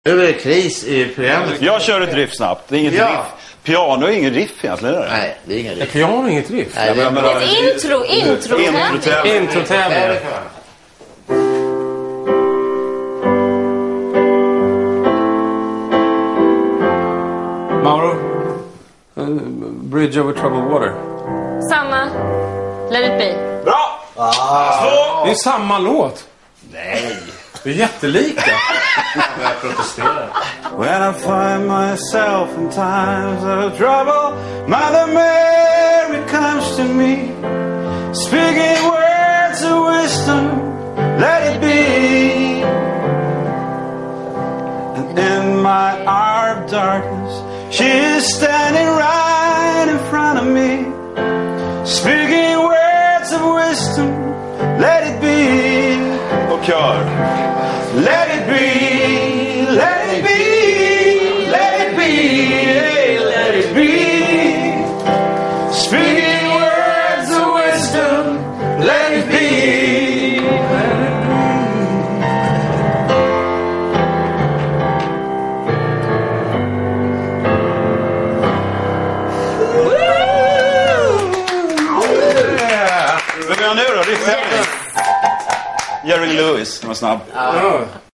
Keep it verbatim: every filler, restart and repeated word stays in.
Över kris i programmet. Jag kör ett riff snabbt. Det är inget Ja. riff. Piano är inget riff egentligen. Är det? Nej, det är inget riff. Är piano inget riff? Nej, det är men- bara- Ett intro, intro. Introtävling. Introtävling. Mauro? Uh, Bridge over troubled water. Samma. Let it be. Bra! Det är samma låt. Nej. Det är jättelika. Jag protesterar. When I find myself in times of trouble, Mother Mary comes to me, speaking words of wisdom, let it be. And in my hour of darkness, she is standing right in front of me, speaking words of wisdom, let it be. Och kör. Let it be, let it be, let it be, let it be. Speaking words of wisdom, let it be, let it be. Yeah. Vem är jag nu då? Det är Jerry Lewis, den var snabb. Ja.